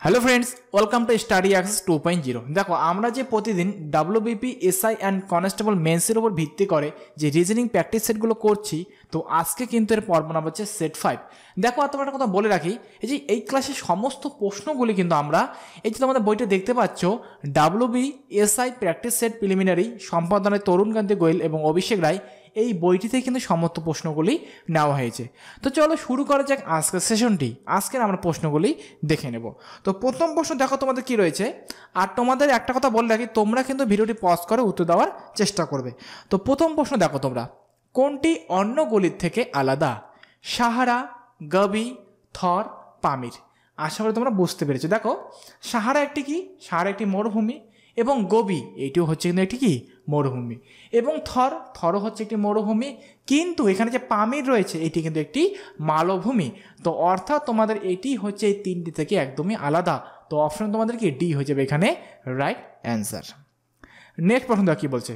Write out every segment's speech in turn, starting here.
Hello friends, welcome to study access 2.0। দেখো, আমরা যে প্রতিদিন WBP এসআই অ্যান্ড কনস্টেবল মেন্সের উপর ভিত্তি করে যে রিজনিং প্র্যাকটিস সেটগুলো করছি, তো আজকে কিন্তু এর পর্ব নাম হচ্ছে সেট 5। দেখো, তোমার একটা কথা বলে রাখি, এই ক্লাসের সমস্ত প্রশ্নগুলি কিন্তু আমরা তোমাদের বইটা দেখতে পাচ্ছ, WBP SI practice set preliminary সম্পাদনায় তরুণকান্তি গোয়েল এবং অভিষেক রায়, এই বইটিতে কিন্তু সমস্ত প্রশ্নগুলি নেওয়া হয়েছে। তো চলো শুরু করা যাক আজকের সেশনটি। আজকের আমরা প্রশ্নগুলি দেখে নেব। তো প্রথম প্রশ্ন দেখো তোমাদের কি রয়েছে। আর তোমাদের একটা কথা বলে রাখি, তোমরা কিন্তু ভিডিওটি পজ করে উত্তর দেওয়ার চেষ্টা করবে। তো প্রথম প্রশ্ন দেখো তোমরা, কোনটি অন্য গলির থেকে আলাদা? সাহারা, গবি, থর, পামির। আশা করি তোমরা বুঝতে পেরেছো। দেখো, সাহারা একটি কি? সাহারা একটি মরুভূমি, এবং গবি এইটিও হচ্ছে কিন্তু একটি কি? মরুভূমি। এবং থরও হচ্ছে একটি মরুভূমি, কিন্তু এখানে যে পামির রয়েছে এটি কিন্তু একটি মালভূমি। তো অর্থাৎ তোমাদের এটি হচ্ছে এই তিনটি থেকে একদমই আলাদা। তো অপশন তোমাদের কি ডি হয়ে যাবে এখানে রাইট অ্যান্সার। নেক্সট প্রশ্ন দেখো কি বলছে,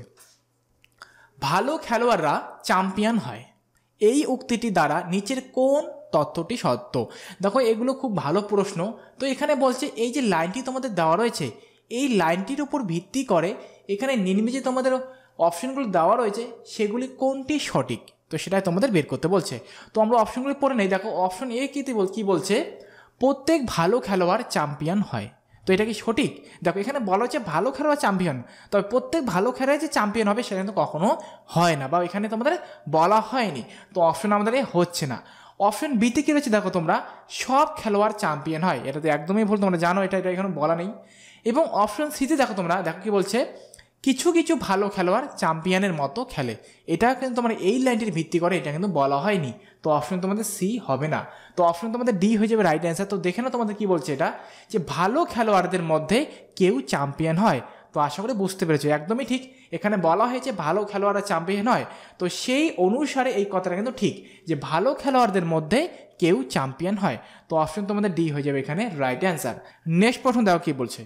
ভালো খেলোয়াড়রা চ্যাম্পিয়ন হয়, এই উক্তিটি দ্বারা নিচের কোন তথ্যটি সত্য? দেখো, এগুলো খুব ভালো প্রশ্ন। তো এখানে বলছে এই যে লাইনটি তোমাদের দেওয়া রয়েছে, এই লাইনটির উপর ভিত্তি করে এখানে নিম্নে যে তোমাদের অপশনগুলো দেওয়া রয়েছে সেগুলি কোনটি সঠিক, তো সেটাই তোমাদের বের করতে বলছে। তো আমরা অপশনগুলি পড়ে নেই। দেখো, অপশন এ কি বলছে, প্রত্যেক ভালো খেলোয়াড় চ্যাম্পিয়ন হয়। তো এটা কি সঠিক? দেখো, এখানে বলা হচ্ছে ভালো খেলোয়াড় চ্যাম্পিয়ন, তবে প্রত্যেক ভালো খেলোয়াড় যে চ্যাম্পিয়ন হবে সেটা কিন্তু কখনো হয় না, বা এখানে তোমাদের বলা হয়নি। তো অপশন আমাদের হচ্ছে না। অপশন বিতে কী রয়েছে দেখো তোমরা, সব খেলোয়াড় চ্যাম্পিয়ন হয়। এটা তো একদমই ভুল, তোমরা জানো এটা এখানে বলা নেই। এবং অপশন সিতে দেখো তোমরা, দেখো কি বলছে, কিছু কিছু ভালো খেলোয়াড় চ্যাম্পিয়নের মতো খেলে। এটা কিন্তু তোমার এই লাইনটির ভিত্তি করে এটা কিন্তু বলা হয়নি। তো অপশন তোমাদের সি হবে না। তো অপশন তোমাদের ডি হয়ে যাবে রাইট অ্যান্সার। তো দেখে না তোমাদের কি বলছে, এটা যে ভালো খেলোয়াড়দের মধ্যে কেউ চ্যাম্পিয়ন হয়। তো আশা করি বুঝতে পেরেছো, একদমই ঠিক। এখানে বলা হয়েছে ভালো খেলোয়াড়রা চ্যাম্পিয়ন হয়, তো সেই অনুসারে এই কথাটা কিন্তু ঠিক, যে ভালো খেলোয়াড়দের মধ্যে কেউ চ্যাম্পিয়ন হয়। তো অপশন তোমাদের ডি হয়ে যাবে এখানে রাইট অ্যান্সার। নেক্সট প্রশ্ন দেখো কি বলছে,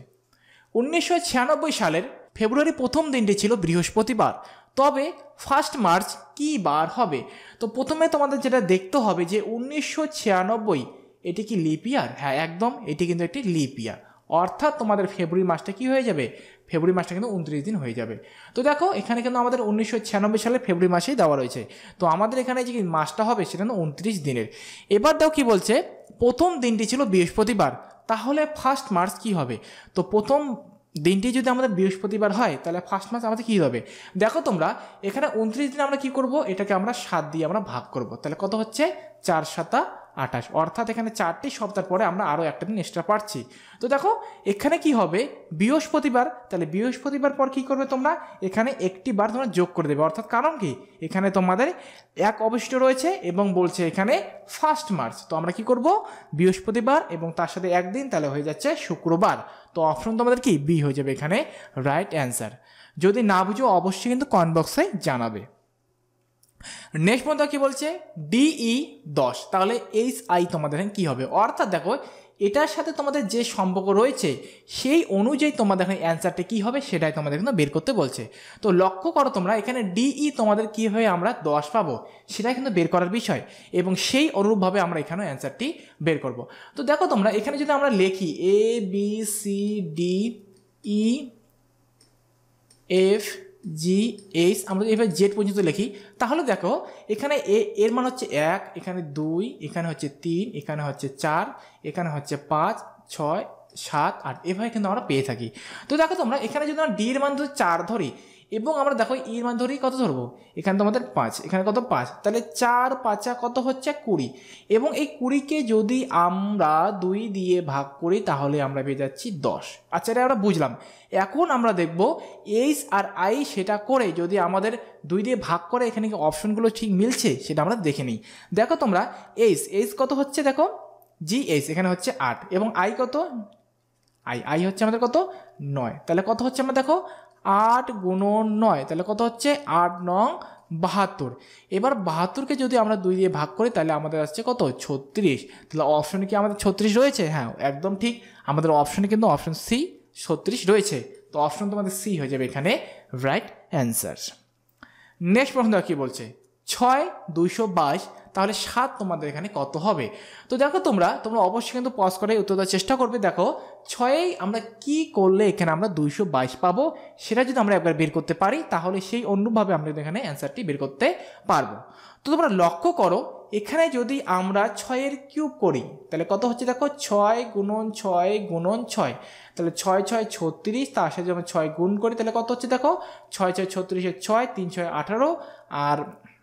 1996 সালের ফেব্রুয়ারি প্রথম দিনটি ছিল বৃহস্পতিবার, তবে 1 মার্চ কী বার হবে? তো প্রথমে তোমাদের যেটা দেখতে হবে যে 1996 এটি কি লিপ ইয়ার? হ্যাঁ, একদম, এটি কিন্তু একটি লিপ ইয়ার। অর্থাৎ তোমাদের ফেব্রুয়ারি মাসটা কি হয়ে যাবে? ফেব্রুয়ারি মাসটা কিন্তু 29 দিন হয়ে যাবে। তো দেখো, এখানে কিন্তু আমাদের 1996 সালে ফেব্রুয়ারি মাসেই দেওয়া রয়েছে। তো আমাদের এখানে যে মাসটা হবে সেটা 29 দিনের। এবার দেখো কি বলছে, প্রথম দিনটি ছিল বৃহস্পতিবার, তাহলে 1 মার্চ কি হবে? তো প্রথম দিনটি যদি আমাদের বৃহস্পতিবার হয় তাহলে 1 মার্চ আমাদের কী হবে? দেখো তোমরা, এখানে 29 দিন আমরা কি করব, এটাকে আমরা 7 দিয়ে আমরা ভাগ করব। তাহলে কত হচ্ছে? 4 7 28। অর্থাৎ এখানে 4টি সপ্তাহ পরে আমরা আরও একটা দিন এক্সট্রা পাচ্ছি। তো দেখো, এখানে কি হবে, বৃহস্পতিবার, তাহলে বৃহস্পতিবার পর কি করবে তোমরা, এখানে একটি বার তোমরা যোগ করে দেবে। অর্থাৎ কারণ কি, এখানে তোমাদের এক অবশিষ্ট রয়েছে এবং বলছে এখানে 1 মার্চ। তো আমরা কি করব, বৃহস্পতিবার এবং তার সাথে একদিন, তাহলে হয়ে যাচ্ছে শুক্রবার। তো অপশন তোমাদের কি বি হয়ে যাবে এখানে রাইট অ্যান্সার। যদি না বুঝো অবশ্যই কিন্তু কমেন্ট বক্সে জানাবে। নেক্সট পর্যন্ত কি বলছে, ডিই 10, তাহলে HI তোমাদের কি হবে? অর্থাৎ দেখো, এটার সাথে তোমাদের যে সম্পর্ক রয়েছে সেই অনুযায়ী তোমাদের এখানে অ্যান্সারটা কী হবে সেটাই তোমাদের কিন্তু বের করতে বলছে। তো লক্ষ্য করো তোমরা, এখানে ডিই তোমাদের কীভাবে আমরা 10 পাবো সেটা কিন্তু বের করার বিষয়, এবং সেই অনুরূপভাবে আমরা এখানেও অ্যান্সারটি বের করব। তো দেখো তোমরা, এখানে যদি আমরা লিখি ABCDEFGH, আমরা যদি এভাবে জেড পর্যন্ত লিখি, তাহলে দেখো এখানে এর মান হচ্ছে 1, এখানে 2, এখানে হচ্ছে 3, এখানে হচ্ছে 4, এখানে হচ্ছে 5, 6, 7, 8, এভাবে কিন্তু আমরা পেয়ে থাকি। তো দেখো তোমরা, এখানে যদি আমরা ডি এর মান 4 ধরি এবং আমরা দেখো ইর মান ধরি কত ধরবো, এখানে তোমাদের 5, এখানে কত 5, তাহলে 4 5 কত হচ্ছে 20, এবং এই 20কে যদি আমরা 2 দিয়ে ভাগ করি তাহলে আমরা পেয়ে যাচ্ছি 10। আচ্ছা, এটা আমরা বুঝলাম। এখন আমরা দেখব এইচ আর আই সেটা করে যদি আমাদের 2 দিয়ে ভাগ করে এখানে কি অপশনগুলো ঠিক মিলছে সেটা আমরা দেখে নিই। দেখো তোমরা, এইচ কত হচ্ছে, দেখো GH এখানে হচ্ছে 8, এবং আই কত, আই হচ্ছে আমাদের কত 9, তাহলে কত হচ্ছে আমরা দেখো 8 গুণন 9, তাহলে কত হচ্ছে 8 9 72। এবার 72কে যদি আমরা 2 দিয়ে ভাগ করি তাহলে আমাদের আসছে কত 36। তাহলে অপশনে কি আমাদের 36 রয়েছে? হ্যাঁ, একদম ঠিক, আমাদের অপশনে কিন্তু অপশন সি 36 রয়েছে। তো অপশন তোমাদের সি হয়ে যাবে এখানে রাইট অ্যান্সার। নেক্সট প্রশ্ন কি বলছে, 6 222 তাহলে 7 তোমাদের এখানে কত হবে। তো দেখো তোমরা অবশ্যই কিন্তু পজ করে উত্তর দেওয়ার চেষ্টা করবে। দেখো 6 আমরা কি করলে এখানে আমরা 222 পাবো, সেটা যদি আমরা একবার বের করতে পারি তাহলে সেই অনুরূপভাবে আমরা এখানে অ্যান্সারটি বের করতে পারবো। তো তোমরা লক্ষ্য করো এখানে যদি আমরা 6 কিউব করি তাহলে কত হচ্ছে, দেখো 6 গুণন 6 গুণন 6, তাহলে 6 6 36, তার সাথে যখন 6 গুণ করি তাহলে কত হচ্ছে, দেখো 6 6 36 6, 3 6 18 আর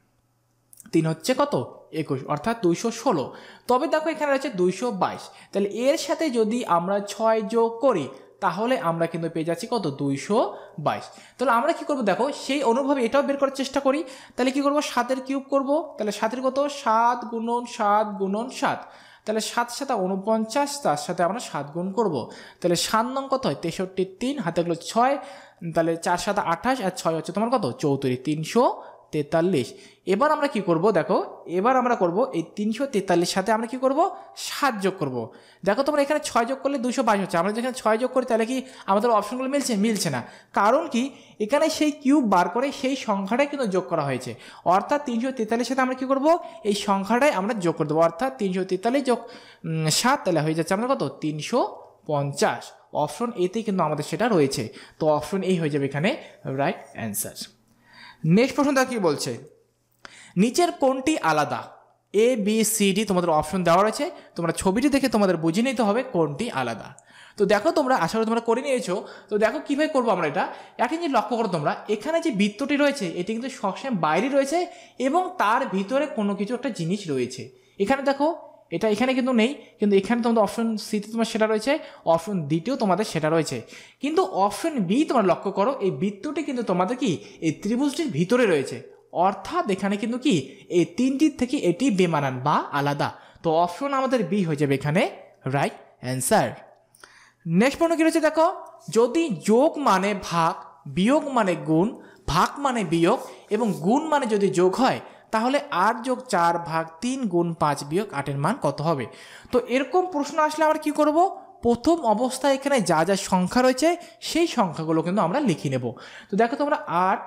3 হচ্ছে কত 21, অর্থাৎ 216। তবে দেখো এখানে রয়েছে 222, তাহলে এর সাথে যদি আমরা 6 যোগ করি তাহলে আমরা কিন্তু পেয়ে যাচ্ছি কত 222। তাহলে আমরা কি করব, দেখো সেই অনুভাবে এটাও বের করার চেষ্টা করি। তাহলে কি করব, 7 কিউব করব, তাহলে 7 কত 7 গুণন 7 গুণন 7, তাহলে 7 7 49, তার সাথে আমরা 7 গুণ করব, তাহলে 7 নং কত হয় 63, 3 হাতে গেলো 6, তাহলে 4 7 28 আর 6 হচ্ছে তোমার কত 34, 343। এবার আমরা কি করব, দেখো এবার আমরা করব এই 343 সাথে আমরা কি করব 7 যোগ করব। দেখো তোমরা এখানে 6 যোগ করলে 222 হচ্ছে, আমরা যেখানে 6 যোগ করি তাহলে কি আমাদের অপশনগুলো মিলছে না, কারণ কি এখানে সেই কিউব বার করে সেই সংখ্যাটাই কিন্তু যোগ করা হয়েছে, অর্থাৎ 343 সাথে আমরা কি করব এই সংখ্যাটাই আমরা যোগ করে দেবো, অর্থাৎ 343 যোগ 7 তাহলে হয়ে যাচ্ছে আমরা কত 350। অপশন এতেই কিন্তু আমাদের সেটা রয়েছে, তো অপশন এই হয়ে যাবে এখানে রাইট অ্যান্সার। নেক্সট প্রশ্নটা কি বলছে, নিচের কোনটি আলাদা, এ বি সি ডি তোমাদের অপশন দেওয়া রয়েছে, তোমরা ছবিটি দেখে তোমাদের বুঝে নিতে হবে কোনটি আলাদা। তো দেখো তোমরা আশা করি তোমরা করে নিয়েছো। তো দেখো কীভাবে করবো আমরা এটা, একটা জিনিস লক্ষ্য করো তোমরা, এখানে যে বৃত্তটি রয়েছে এটি কিন্তু সবসময় বাইরে রয়েছে এবং তার ভিতরে কোনো কিছু একটা জিনিস রয়েছে। এখানে দেখো এটা এখানে কিন্তু নেই, কিন্তু এখানে তোমাদের অপশন সিতে তোমার সেটা রয়েছে, অপশন ডিতেও তোমাদের সেটা রয়েছে, কিন্তু অপশন বি তোমরা লক্ষ্য করো এই বৃত্তটি কিন্তু তোমাদের কি এই ত্রিভুজটির ভিতরে রয়েছে, অর্থাৎ এখানে কিন্তু কি এই তিনটির থেকে এটি বেমানান বা আলাদা, তো অপশন আমাদের বি হয়ে যাবে এখানে রাইট অ্যান্সার। নেক্সট প্রশ্ন কি রয়েছে, দেখো যদি যোগ মানে ভাগ, বিয়োগ মানে গুণ, ভাগ মানে বিয়োগ এবং গুণ মানে যদি যোগ হয় তাহলে 8 যোগ 4 ভাগ 3 গুণ 5 বিয়োগ 8 মান কত হবে। তো এরকম প্রশ্ন আসলে আমরা কি করব, প্রথম অবস্থায় এখানে যা যা সংখ্যা রয়েছে সেই সংখ্যাগুলো কিন্তু আমরা লিখে নেব। তো দেখো তোমরা 8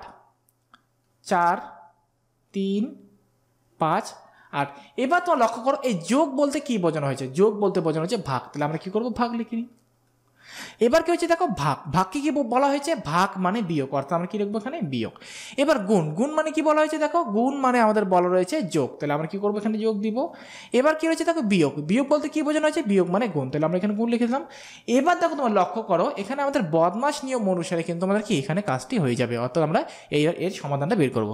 4 3 5 8, এবার তোমরা লক্ষ্য করো এই যোগ বলতে কি বোঝানো হয়েছে, যোগ বলতে বোঝানো হয়েছে ভাগ, তাহলে আমরা কি করব ভাগ লিখে নিই। এবার কি হচ্ছে, দেখো ভাগকে কি বলা হয়েছে, ভাগ মানে বিয়োগ, অর্থাৎ আমরা কি লিখবো এখানে বিয়োগ। এবার গুণ মানে কি বলা হয়েছে, দেখো গুণ মানে আমাদের বলা রয়েছে যোগ, তাহলে আমরা কি করবো এখানে যোগ দিব। এবার কি রয়েছে, দেখো বিয়োগ বলতে কি বোঝানো হয়েছে, বিয়োগ মানে গুণ, তাহলে আমরা এখানে গুণ লিখে দিলাম। এবার দেখো তোমার লক্ষ্য করো এখানে আমাদের বদমাশ নিয়ম অনুসারে কিন্তু আমাদের কি এখানে কাজটি হয়ে যাবে, অর্থাৎ আমরা এর সমাধানটা বের করবো।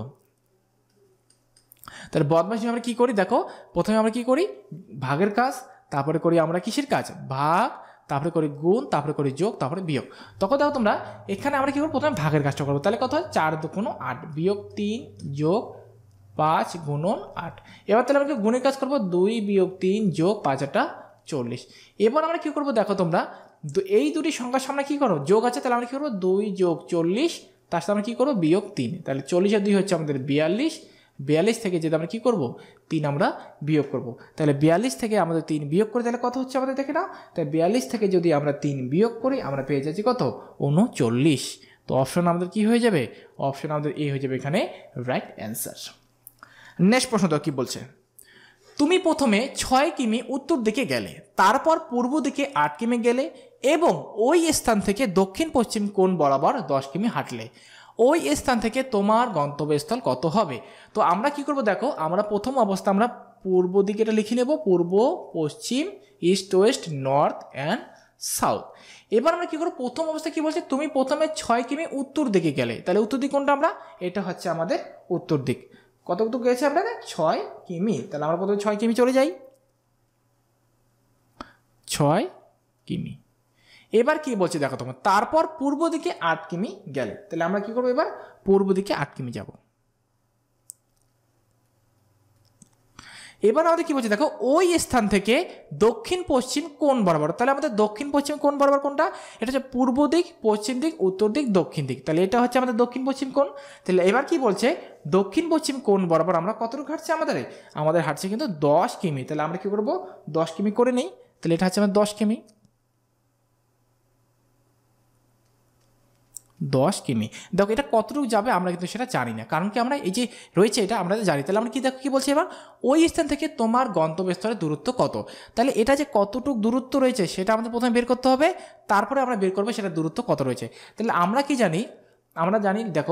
তাহলে বদমাশ নিয়ম আমরা কি করি, দেখো প্রথমে আমরা কি করি ভাগের কাজ, তারপরে করি আমরা কিসের কাজ ভাগ, তারপরে করি গুণ, তারপরে করি যোগ, তারপরে বিয়োগ। তখন দেখো তোমরা এখানে আমরা কি করবো প্রথমে ভাগের কাজটা করবো, তাহলে কত হয় 4 2 8 বিয়োগ 3 যোগ 5 গুণন 8। এবার তাহলে আমরা কি গুণের কাজ করবো, 2 বিয়োগ 3 যোগ 5 8 40। এবার আমরা কি করবো, দেখো তোমরা এই দুটি সংখ্যার সামনে কি করো যোগ আছে, তাহলে আমরা কি করবো 2 যোগ 40, তার সাথে আমরা কি করবো বিয়োগ 3, তাহলে 40 আর 2 হচ্ছে আমাদের 42, 42 থেকে যদি আমরা কি করব 3 আমরা বিয়োগ করব, তাহলে 42 থেকে আমাদের 3 বিয়োগ করে তাহলে কত হচ্ছে আমাদের দেখে নাও, তাই 42 থেকে যদি আমরা 3 বিয়োগ করি আমরা পেয়ে যাচ্ছি কত 39। তো অপশন আমাদের কি হয়ে যাবে, অপশন আমাদের এ হয়ে যাবে এখানে রাইট অ্যান্সার। নেক্সট প্রশ্ন তো কি বলছে, তুমি প্রথমে 6 কিমি উত্তর দিকে গেলে, তারপর পূর্ব দিকে 8 কিমি গেলে এবং ওই স্থান থেকে দক্ষিণ পশ্চিম কোণ বরাবর 10 কিমি হাঁটলে, ওই স্থান থেকে তোমার গন্তব্যস্থল কত হবে। তো আমরা কি করব, দেখো আমরা প্রথম অবস্থা আমরা পূর্ব দিকে এটা লিখে নেব, পূর্ব পশ্চিম east west north and south. এবার আমরা কি করব, প্রথম অবস্থা কি বলছে, তুমি প্রথমে 6 কিমি উত্তর দিকে গেলে, তাহলে উত্তর দিক কোনটা, আমরা এটা হচ্ছে আমাদের উত্তর দিক, কত দূর গেছে আপনাদের 6 কিমি, তাহলে আমরা প্রথমে 6 কিমি চলে যাই, 6 কিমি। এবার কি বলছে দেখো তোমার, তারপর পূর্ব দিকে 8 কিমি গেলে, তাহলে আমরা কি করবো এবার পূর্ব দিকে 8 কিমি যাব। এবার আমাদের কি বলছে, দেখো ওই স্থান থেকে দক্ষিণ পশ্চিম কোণ বরাবর, তাহলে আমাদের দক্ষিণ পশ্চিম কোণ বরাবর কোনটা, এটা হচ্ছে পূর্ব দিক, পশ্চিম দিক, উত্তর দিক, দক্ষিণ দিক, তাহলে এটা হচ্ছে আমাদের দক্ষিণ পশ্চিম কোণ। তাহলে এবার কি বলছে, দক্ষিণ পশ্চিম কোণ বরাবর আমরা কতটুকু হাঁটছে, আমাদের হাঁটছে কিন্তু 10 কিমি, তাহলে আমরা কি করবো 10 কিমি করে নেই, তাহলে এটা হচ্ছে আমাদের 10 কিমি। 10 কিমি। দেখো এটা কতটুকু যাবে আমরা কিন্তু সেটা জানি না, কারণ কি আমরা এই যে রয়েছে এটা আমরা জানি। তাহলে আমরা কি দেখো কি বলছি এবার, ওই স্থান থেকে তোমার গন্তব্যস্থলের দূরত্ব কত। তাহলে এটা যে কতটুকু দূরত্ব রয়েছে সেটা আমাদের প্রথমে বের করতে হবে, তারপরে আমরা বের করবো সেটা দূরত্ব কত রয়েছে। তাহলে আমরা কি জানি, আমরা জানি দেখো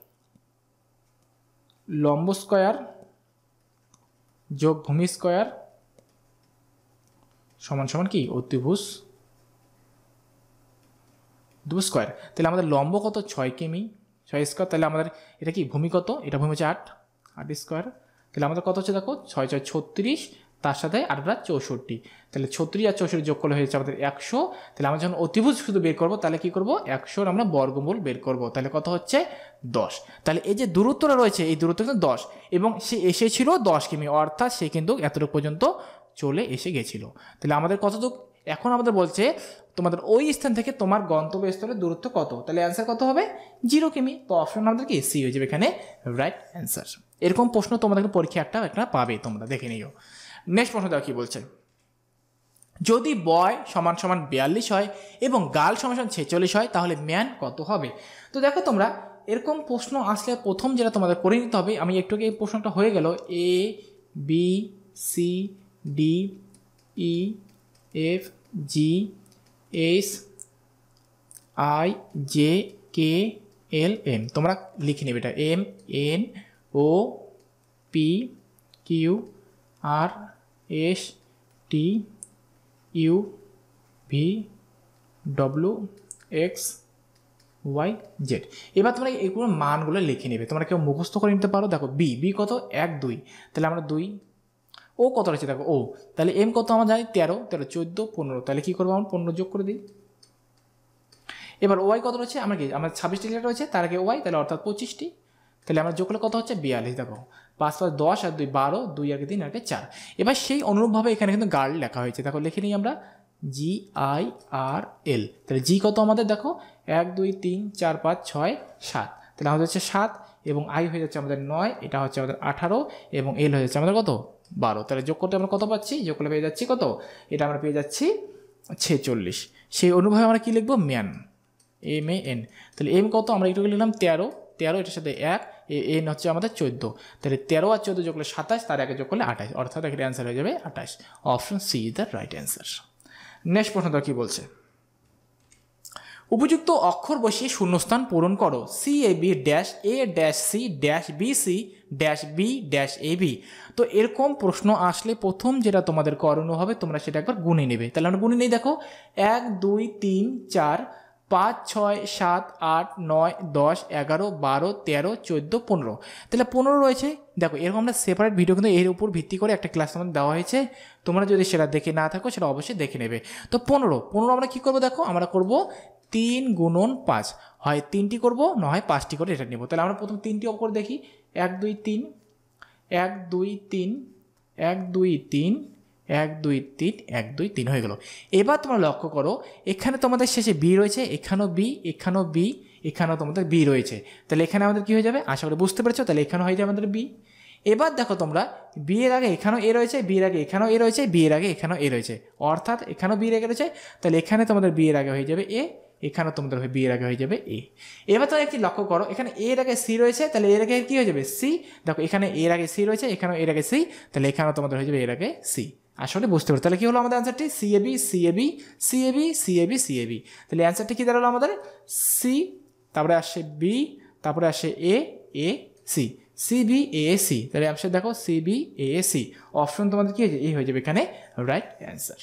লম্ব স্কয়ার যোগ ভূমি স্কয়ার সমান সমান কি অতিভুজ স্কয়ার। তাহলে আমাদের লম্ব কত 6 কিমি 6 স্কয়ার। তাহলে আমাদের এটা কি ভূমি কত, এটা ভূমি হচ্ছে 8 স্কয়ার। তাহলে আমাদের কত হচ্ছে দেখো 6 6 36, তার সাথে 8 64। তাহলে 36 আর 64 যোগ করলে হয়েছে আমাদের 100। তাহলে আমরা যখন অতিভুজ শুধু বের করবো তাহলে কি করবো 100 আমরা বর্গমূল বের করব। তাহলে কত হচ্ছে 10। তাহলে এই যে দূরত্বটা রয়েছে এই দূরত্ব কিন্তু 10, এবং সে এসেছিল 10 কিমি, অর্থাৎ সে কিন্তু এতটুকু পর্যন্ত চলে এসে গেছিল। তাহলে আমাদের কতটুকু, এখন আমাদের বলছে তোমাদের ওই স্থান থেকে তোমার গন্তব্যস্থলের দূরত্ব কত। তাহলে অ্যান্সার কত হবে 0 কিমি। তো অপশন আমাদের কি সি হয়ে যাবে এখানে রাইট অ্যান্সার। এরকম প্রশ্ন তোমাদের পরীক্ষা একটা পাবে, তোমরা দেখে নিও। নেক্সট প্রশ্ন দেখো কি বলছে, যদি বয় সমান সমান 42 হয় এবং গার্ল সমান সমান 46 হয় তাহলে ম্যান কত হবে। তো দেখো তোমরা এরকম প্রশ্ন আসলে প্রথম যেটা তোমাদের করে নিতে হবে, আমি একটু এই প্রশ্নটা হয়ে গেল A B C D E F G H I J K L M, তোমরা লিখে নেবে এটা M N O P Q R S T U V W X Y Z. এবার তোমরা এইগুলো মানগুলো লিখে নেবে, তোমরা কেউ মুখস্থ করে নিতে পারো। দেখো বি কত 1 2, তাহলে আমরা 2। ও কত রয়েছে দেখো ও, তাহলে এম কত আমরা জানি 13 14 15, তাহলে কী করবো আমরা 15 যোগ করে দিই। এবার ওয়াই কত রয়েছে আমরা কি, আমার 26টি লেটার রয়েছে, তার আগে ওয়াই, তাহলে অর্থাৎ 25টি। তাহলে আমরা যোগ করলে কত হচ্ছে 42। দেখো 5 5 10 আর 2 12, 2 আগে 3 আগে 4। এবার সেই অনুরূপভাবে এখানে কিন্তু গার্ল লেখা হয়েছে, দেখো লিখে নিই আমরা GIRL। তাহলে জি কত আমাদের দেখো 1 2 3 4 5 6 7, তাহলে আমাদের হচ্ছে 7, এবং আই হয়ে যাচ্ছে আমাদের 9, এটা হচ্ছে আমাদের 18, এবং এল হয়ে যাচ্ছে আমাদের কত 12। তাহলে যোগ করতে আমরা কত পাচ্ছি, যোগ করলে পেয়ে যাচ্ছি কত, এটা আমরা পেয়ে যাচ্ছি 46। সেই অনুভাবে আমরা কি লিখবো ম্যান MAN। তাহলে এম কত আমরা একটু লিখলাম 13, এটার সাথে 1, এন হচ্ছে আমাদের 14, তাহলে 13 আর 14 যোগ করলে 27, তার আগে যোগ করলে 28, অর্থাৎ এখানে অ্যান্সার হয়ে যাবে 28। Option C is the right answer. Next প্রশ্নটা কি বলছে, উপযুক্ত অক্ষর বসিয়ে শূন্যস্থান পূরণ করো CAB dash A dash C dash BC dash B dash AB। তো এরকম প্রশ্ন আসলে প্রথম যেটা তোমাদের করণীয় হবে, তোমরা সেটা একবার গুনে নেবে। তাহলে আমরা গুনে নেই, দেখো 1 2 3 4 5 6 7 8 9 10 11 12 13 14 15, তাহলে 15 রয়েছে। দেখো এরকম আমরা সেপারেট ভিডিও কিন্তু এর উপর ভিত্তি করে একটা ক্লাস আমাদের দেওয়া হয়েছে, তোমরা যদি সেটা দেখে না থাকো সেটা অবশ্যই দেখে নেবে। তো 15 আমরা কী করবো, দেখো আমরা করব 3 গুণন 5, হয় 3টি করবো না হয় 5টি করে এটা নেব। তাহলে আমরা প্রথম 3টি অঙ্ক করে দেখি, 1 2 3 1 2 3 1 2 3 1 2 3 1 2 3 হয়ে গেল। এবার তোমরা লক্ষ্য করো এখানে তোমাদের শেষে বি রয়েছে, এখানেও বি, এখানেও বি, এখানেও তোমাদের বি রয়েছে। তাহলে এখানে আমাদের কী হয়ে যাবে, আশা করি বুঝতে পেরেছো। তাহলে এখানে হয়ে যাবে আমাদের বি। এবার দেখো তোমরা বি এর আগে এখানেও এ রয়েছে, বি এর আগে এখানেও এ রয়েছে, বি এর আগে এখানেও এ রয়েছে, অর্থাৎ এখানেও বি এর আগে রয়েছে। তাহলে এখানে তোমাদের বি এর আগে হয়ে যাবে এ, এখানেও তোমাদের বি এর আগে হয়ে যাবে এ। এবার তোমরা একটি লক্ষ্য করো এখানে এর আগে সি রয়েছে, তাহলে এর আগে কী হয়ে যাবে সি। দেখো এখানে এর আগে সি রয়েছে, এখানেও এর আগে সি, তাহলে এখানেও তোমাদের হয়ে যাবে এর আগে সি। আসলে বুঝতে পারো তাহলে কী হলো আমাদের অ্যান্সারটি CAB CAB CAB CAB CAB। তাহলে অ্যান্সারটি কী দাঁড়ালো আমাদের সি, তারপরে আসছে বি, তারপরে আসে এ সি, CBAC। তাহলে অ্যান্সার দেখো CBAC। অপশন তোমাদের কী হয়েছে, এই হয়ে যাবে এখানে রাইট অ্যান্সার।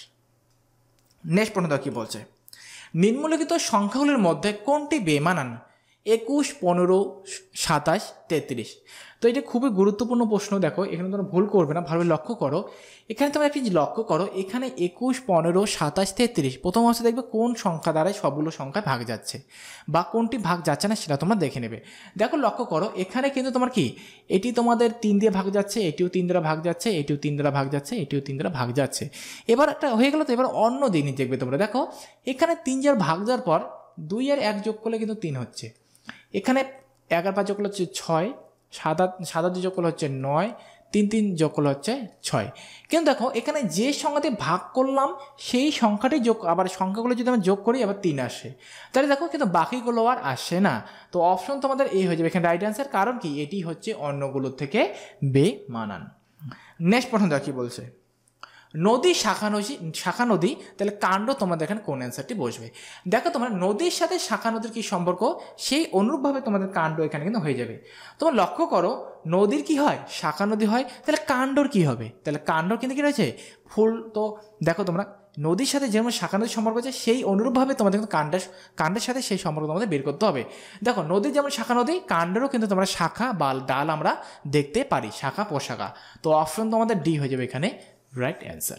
নেক্সট প্রশ্নটা কী বলছে, নিম্নলিখিত সংখ্যাগুলির মধ্যে কোনটি বেমানান 21 15 27 33। তো এটা খুবই গুরুত্বপূর্ণ প্রশ্ন। দেখো এখানে তোমরা ভুল করবে না, ভালোভাবে লক্ষ্য করো। এখানে তোমরা একটি লক্ষ্য করো, এখানে 21 15 27 33 প্রথম অবস্থায় দেখবে কোন সংখ্যা দ্বারাই সবগুলো সংখ্যায় ভাগ যাচ্ছে বা কোনটি ভাগ যাচ্ছে না সেটা তোমরা দেখে নেবে। দেখো লক্ষ্য করো এখানে কিন্তু তোমার কি এটি তোমাদের 3 দিয়ে ভাগ যাচ্ছে, এটিও 3 দ্বারা ভাগ যাচ্ছে, এটিও 3 দ্বারা ভাগ যাচ্ছে, এটিও 3 দ্বারা ভাগ যাচ্ছে। এবার একটা হয়ে গেল। তো এবার অন্য দিনই দেখবে তোমরা, দেখো এখানে 3 যার ভাগ যাওয়ার পর 2 আর 1 যোগ করলে কিন্তু 3 হচ্ছে, এখানে 11 5 যোগ করলে হচ্ছে 6, 7 যোগ করলে হচ্ছে 9, তিন তিন যোগ করলে হচ্ছে 6। কিন্তু দেখো এখানে যে সংখ্যাতে ভাগ করলাম সেই সংখ্যাটি যোগ, আবার সংখ্যাগুলো যদি আমরা যোগ করি আবার 3 আসে, তাহলে দেখো কিন্তু বাকিগুলো আর আসে না। তো অপশন তোমাদের এই হয়ে যাবে এখানে রাইট অ্যান্সার, কারণ কি এটি হচ্ছে অন্যগুলোর থেকে বেমানান। নেক্সট প্রশ্ন দেখো কি বলছে, নদী শাখা নদী, তাহলে কাণ্ড তোমাদের এখানে কোন অ্যান্সারটি বসবে। দেখো তোমার নদীর সাথে শাখা নদীর কী সম্পর্ক, সেই অনুরূপভাবে তোমাদের কাণ্ড এখানে কিন্তু হয়ে যাবে। তোমরা লক্ষ্য করো নদীর কি হয়, শাখা নদী হয়, তাহলে কাণ্ডর কি হবে, তাহলে কাণ্ডর কিন্তু কী রয়েছে ফুল। তো দেখো তোমরা নদীর সাথে যেমন শাখা নদীর সম্পর্ক আছে সেই অনুরূপভাবে তোমাদের কিন্তু কাণ্ডের সাথে সেই সম্পর্ক তোমাদের বের করতে হবে। দেখো নদীর যেমন শাখা নদী, কাণ্ডেরও কিন্তু তোমরা শাখা বা ডাল আমরা দেখতে পারি, শাখা প্রশাখা। তো অপশন তোমাদের ডি হয়ে যাবে এখানে রাইট অ্যান্সার।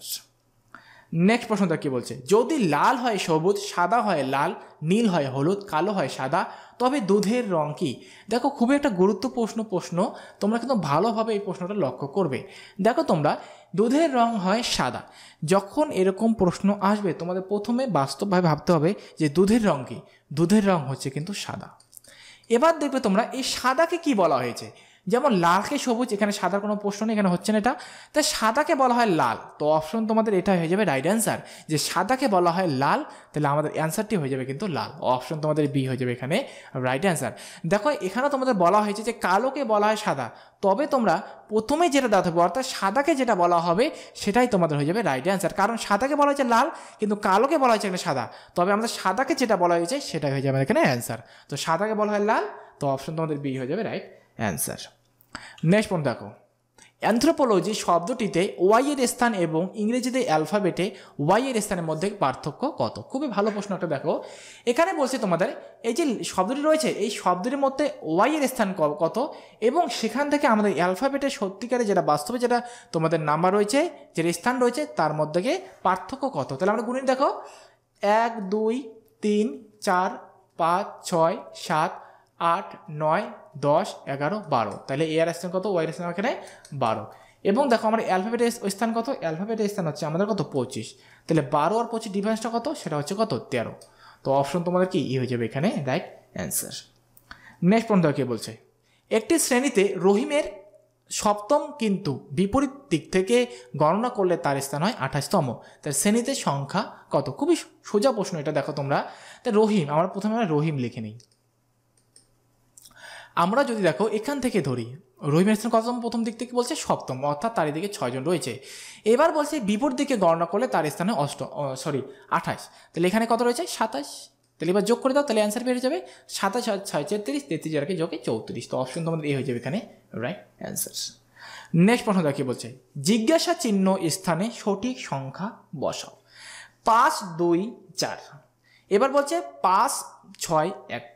নেক্সট প্রশ্নটা কি বলছে, যদি লাল হয় সবুজ, সাদা হয় লাল, নীল হয় হলুদ, কালো হয় সাদা, তবে দুধের রং কি। দেখো খুবই একটা গুরুত্বপূর্ণ প্রশ্ন, তোমরা কিন্তু ভালোভাবে এই প্রশ্নটা লক্ষ্য করবে। দেখো তোমরা দুধের রং হয় সাদা, যখন এরকম প্রশ্ন আসবে তোমাদের প্রথমে বাস্তবভাবে ভাবতে হবে যে দুধের রং কি, দুধের রং হচ্ছে কিন্তু সাদা। এবার দেখবে তোমরা এই সাদাকে কি বলা হয়েছে, যেমন লালকে সবুজ, এখানে সাদার কোনো প্রশ্ন নেই, এখানে হচ্ছে না এটা, তাই সাদাকে বলা হয় লাল। তো অপশন তোমাদের এটা হয়ে যাবে রাইট অ্যান্সার, যে সাদাকে বলা হয় লাল, তাহলে আমাদের অ্যান্সারটি হয়ে যাবে কিন্তু লাল। অপশন তোমাদের বি হয়ে যাবে এখানে রাইট অ্যান্সার। দেখো এখানে তোমাদের বলা হয়েছে যে কালোকে বলা হয় সাদা, তবে তোমরা প্রথমে যেটা দাঁড়াতে হবে অর্থাৎ সাদাকে যেটা বলা হবে সেটাই তোমাদের হয়ে যাবে রাইট অ্যান্সার, কারণ সাদাকে বলা হয়েছে লাল কিন্তু কালোকে বলা হয়েছে এখানে সাদা, তবে আমাদের সাদাকে যেটা বলা হয়েছে সেটাই হয়ে যাবে এখানে অ্যান্সার। তো সাদাকে বলা হয় লাল, তো অপশন তোমাদের বি হয়ে যাবে রাইট অ্যান্সার। নেক্সট পয়েন্ট দেখো, অ্যানথ্রোপোলজি শব্দটিতে ওয়াই এর স্থান এবং ইংরেজিতে অ্যালফাবেটে ওয়াই এর স্থানের মধ্যে পার্থক্য কত। খুবই ভালো প্রশ্ন একটা। দেখো এখানে বলছে তোমাদের এই যে শব্দটি রয়েছে এই শব্দটির মধ্যে ওয়াই এর স্থান কত, এবং সেখান থেকে আমাদের অ্যালফাবেটের সত্যিকারে যেটা বাস্তবে যেটা তোমাদের নাম্বার রয়েছে, যেটা স্থান রয়েছে তার মধ্যে পার্থক্য কত। তাহলে আমরা গুণি দেখো 1 2 3 4 5 6 7 8 9 10 11 12, তাহলে এ এর স্থান কত, ওয়াই এর স্থান এখানে 12। এবং দেখো আমার অ্যালফাবেটের স্থান কত, অ্যালফাবেটের স্থান হচ্ছে আমাদের কত 25, তাহলে 12 আর 25 ডিফারেন্সটা কত, সেটা হচ্ছে কত 13। তো অপশন তোমাদের কি ই হয়ে যাবে এখানে রাইট অ্যান্সার। নেক্সট পয়েন্ট কি বলছে, একটি শ্রেণীতে রহিমের সপ্তম কিন্তু বিপরীত দিক থেকে গণনা করলে তার স্থান হয় 28তম, তার শ্রেণীতে সংখ্যা কত। খুবই সোজা প্রশ্ন এটা। দেখো তোমরা তা রহিম, আমরা প্রথমে রহিম লিখে নিই। আমরা যদি দেখো এখান থেকে ধরি রহিমের স্থান কততম, প্রথম দিক থেকে বলছে সপ্তম, অর্থাৎ তার দিকে 6 জন রয়েছে। এবার বলছে বিপরীত দিকে গণনা করলে তার স্থানে 28, তাহলে এখানে কত রয়েছে 27, তাহলে এবার যোগ করে দাও, তাহলে অ্যান্সার বেরিয়ে যাবে 27 6 33, 33 আর কি যোগে 34। তো অপশন তোমাদের এই হয়ে যাবে এখানে রাইট অ্যান্সার। নেক্সট প্রশ্ন দেখি বলছে, জিজ্ঞাসা চিহ্ন স্থানে সঠিক সংখ্যা বসাও। 5 2 4, এবার বলছে 5 6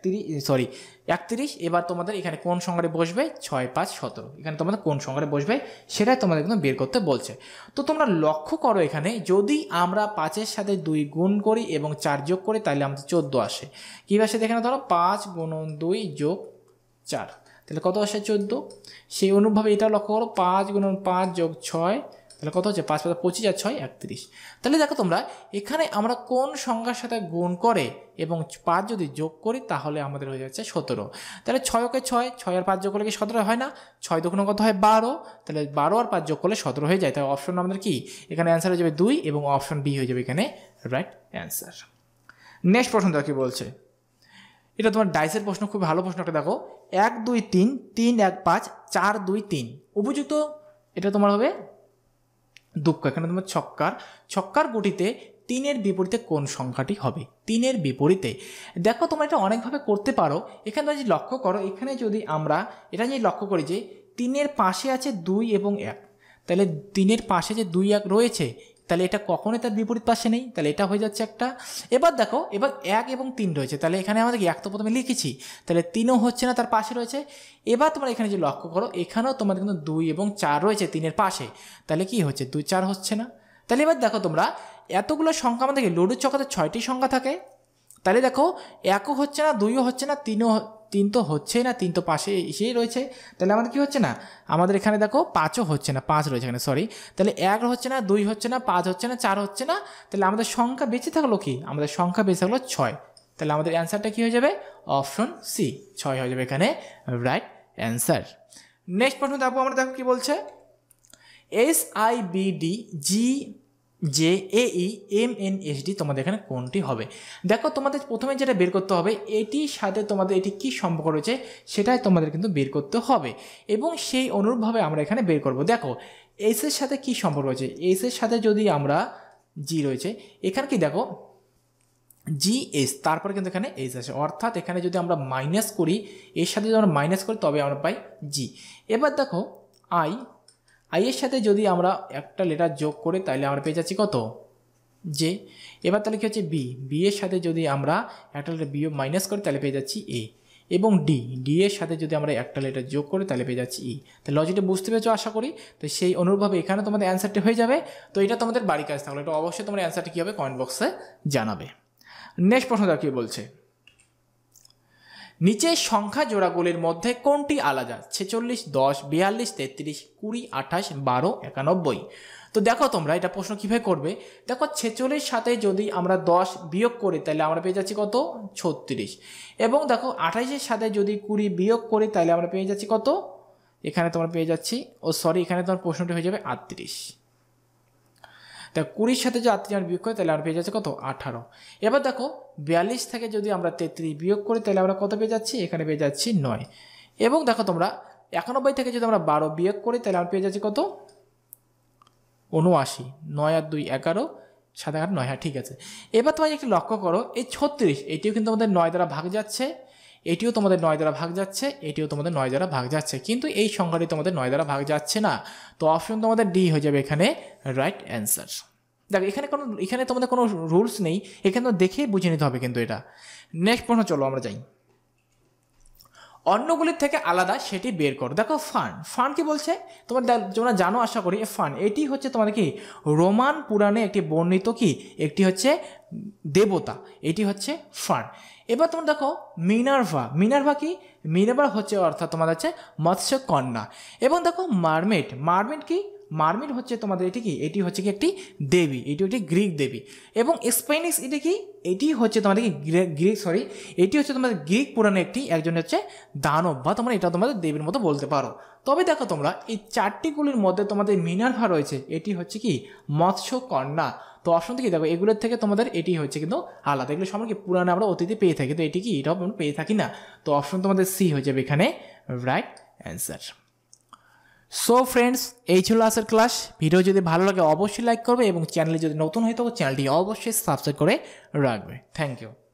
31, এবার তোমাদের এখানে কোন সংখ্যাটা বসবে, 6 5 17, এখানে তোমাদের কোন সংখ্যাটা বসবে সেটাই তোমাদের কিন্তু বের করতে বলছে। তো তোমরা লক্ষ্য করো এখানে যদি আমরা 5-এর সাথে 2 গুণ করি এবং 4 যোগ করি তাহলে আমাদের 14 আসে। কী আসে এখানে ধরো 5 × 2 + 4, তাহলে কত আসে 14। সেই অনুভাবে এটা লক্ষ্য করো 5 × 5 + 6, তাহলে কত হচ্ছে 5 5 25 আর 6 31। তাহলে দেখো তোমরা এখানে আমরা কোন সংখ্যার সাথে গুণ করে এবং 5 যদি যোগ করি তাহলে আমাদের হয়ে যাচ্ছে 17। তাহলে 6 কে 6 আর 5 যোগ করলে কি 17 হয় না, 6 দুগুণ কত হয় 12, তাহলে 12 আর 5 যোগ করলে 17 হয়ে যায়। তাহলে অপশন আমাদের কি এখানে অ্যান্সার হয়ে যাবে 2 এবং অপশন বি হয়ে যাবে এখানে রাইট অ্যান্সার। নেক্সট প্রশ্নটা কি বলছে, এটা তোমার ডাইসের প্রশ্ন, খুব ভালো প্রশ্নটা। দেখো 1 2 3 3 1 5 4 2 3 উপযুক্ত, এটা তোমার হবে দুঃখ। এখানে তোমার ছক্কার গুটিতে 3-এর বিপরীতে কোন সংখ্যাটি হবে, 3-এর বিপরীতে। দেখো তোমরা এটা অনেকভাবে করতে পারো। এখানে যদি লক্ষ্য করো, এখানে যদি আমরা এটা যদি লক্ষ্য করি যে 3-এর পাশে আছে 2 এবং 1, তাহলে 3-এর পাশে যে 2 1 রয়েছে তাহলে এটা কখনোই তার বিপরীত পাশে নেই, তাহলে এটা হয়ে যাচ্ছে একটা। এবার দেখো এবার 1 এবং 3 রয়েছে, তাহলে এখানে আমাদের 1 তো প্রথমে লিখেছি, তাহলে 3ও হচ্ছে না, তার পাশে রয়েছে। এবার তোমরা এখানে যে লক্ষ্য করো এখানেও তোমাদের কিন্তু 2 এবং 4 রয়েছে 3-এর পাশে, তাহলে কি হচ্ছে 2 4 হচ্ছে না। তাহলে এবার দেখো তোমরা এতগুলো সংখ্যা আমাদের লুডোর চক্কাতে 6টি সংখ্যা থাকে, তাহলে দেখো 1ও হচ্ছে না, 2ও হচ্ছে না, 3 তো হচ্ছেই না, 3 তো পাশে এসেই রয়েছে। তাহলে আমাদের কি হচ্ছে না, আমাদের এখানে দেখো 5ও হচ্ছে না, 5 রয়েছে এখানে তাহলে 1 হচ্ছে না, 2 হচ্ছে না, 5 হচ্ছে না, 4 হচ্ছে না, তাহলে আমাদের সংখ্যা বেঁচে থাকলো কি, আমাদের সংখ্যা বেঁচে থাকলো 6। তাহলে আমাদের অ্যান্সারটা কি হয়ে যাবে, অপশন সি 6 হয়ে যাবে এখানে রাইট অ্যান্সার। নেক্সট প্রশ্ন দেখো আমরা, দেখো কি বলছে, SIBDGJAEMNSD তোমাদের এখানে কোনটি হবে? দেখো তোমাদের প্রথমে যেটা বের করতে হবে এটির সাথে তোমাদের এটি কি সম্পর্ক রয়েছে সেটাই তোমাদের কিন্তু বের করতে হবে এবং সেই অনুরূপভাবে আমরা এখানে বের করব। দেখো এস এর সাথে কি সম্পর্ক রয়েছে, এস এর সাথে যদি আমরা জি রয়েছে এখানে কি দেখো GS তারপরে কিন্তু এখানে এস আছে, অর্থাৎ এখানে যদি আমরা মাইনাস করি এর সাথে যদি আমরা মাইনাস করি তবে আমরা পাই জি। এবার দেখো আই এর সাথে যদি আমরা একটা লেটার যোগ করি তাহলে আমরা পেয়ে যাচ্ছি কত জে। এবার তাহলে কি হচ্ছে বি এর সাথে যদি আমরা একটা লেটার বি মাইনাস করি তাহলে পেয়ে যাচ্ছি এ, এবং ডি এর সাথে যদি আমরা একটা লেটার যোগ করি তাহলে পেয়ে যাচ্ছি ই। তো লজিকটা বুঝতে পেরেছো আশা করি। তো সেই অনুরূপভাবে এখানে তোমাদের অ্যান্সারটি হয়ে যাবে। তো এটা তোমাদের বাড়ি কাজ থাকলে এটা অবশ্যই তোমার অ্যান্সারটি কী হবে কমেন্ট বক্সে জানাবে। নেক্সট প্রশ্ন দেখো কি বলছে, নিচের সংখ্যা জোড়াগুলির মধ্যে কোনটি আলাদা? 46, 10, 42, 33, 20, 28, 12, 91। তো দেখো তোমরা এটা প্রশ্ন কীভাবে করবে, দেখো 46 সাথে যদি আমরা 10 বিয়োগ করি তাহলে আমরা পেয়ে যাচ্ছি কত 36, এবং দেখো 28-এর সাথে যদি 20 বিয়োগ করি তাহলে আমরা পেয়ে যাচ্ছি কত, এখানে তোমরা পেয়ে যাচ্ছি এখানে তোমার প্রশ্নটি হয়ে যাবে 38। তা 20-র সাথে যদি 38 বিয়োগ করি তাহলে আমরা পেয়ে যাচ্ছি কত 18। এবার দেখো 42 থেকে যদি আমরা 33 বিয়োগ করি তাহলে আমরা কত পেয়ে যাচ্ছি, এখানে পেয়ে যাচ্ছি 9। এবং দেখো তোমরা 91 থেকে যদি আমরা 12 বিয়োগ করি তাহলে আমরা পেয়ে যাচ্ছি কত 79। 9 আর 2 11, 7 8 9, হ্যাঁ ঠিক আছে। এবার তোমার একটু লক্ষ্য করো এই 36 এটিও কিন্তু আমাদের 9 দ্বারা ভাগ যাচ্ছে, এটিও তোমাদের 9 দ্বারা ভাগ যাচ্ছে, এটিও তোমাদের 9 দ্বারা ভাগ যাচ্ছে, কিন্তু এই সংখ্যাটি তোমাদের 9 দ্বারা ভাগ যাচ্ছে না। তো অপশন তোমাদের ডি হয়ে যাবে এখানে রাইট অ্যান্সার। দেখো এখানে তোমাদের কোনো রুলস নেই, এখানে তো দেখে বুঝে নিতে হবে কিন্তু এটা। নেক্সট প্রশ্ন চলো আমরা যাই, অন্যগুলির থেকে আলাদা সেটি বের করো। দেখো ফান কি বলছে তোমরা জানো আশা করি। ফান এটি হচ্ছে তোমাদের কি রোমান পুরাণে একটি বর্ণিত কি একটি হচ্ছে দেবতা, এটি হচ্ছে ফান। এবার তোমরা দেখো মিনার্ভা কি, মিনার্ভা হচ্ছে অর্থাৎ তোমাদের হচ্ছে মৎস্য কন্যা। এবং দেখো মারমেড কি, মারমেড হচ্ছে তোমাদের এটি কি, এটি হচ্ছে কি একটি দেবী, এটি একটি গ্রিক দেবী। এবং স্পেনিশ এটি কি, এটি হচ্ছে তোমাদের কি এটি হচ্ছে তোমাদের গ্রিক পুরাণে একজন হচ্ছে দানব, বা তোমরা এটা তোমাদের দেবীর মতো বলতে পারো। তবে দেখো তোমরা এই চারটিগুলির মধ্যে তোমাদের মিনার্ভা রয়েছে, এটি হচ্ছে কি মৎস্য কন্যা। তো অপশন থেকে দেখো এগুলোর থেকে তোমাদের এটি হচ্ছে কিন্তু আলাদা, এগুলো সম্পর্কে পুরাণে আমরা অতীতে পেয়ে থাকি, তো এটি কি এটাও আমরা পেয়ে থাকি না। তো অপশন তোমাদের সি হয়ে যাবে এখানে রাইট অ্যান্সার। সো ফ্রেন্ডস, এই ছিল আজকের ক্লাস। ভিডিও যদি ভালো লাগে অবশ্যই লাইক করবে এবং চ্যানেলে যদি নতুন হয়ে থাকো চ্যানেলটি অবশ্যই সাবস্ক্রাইব করে রাখবে। Thank you.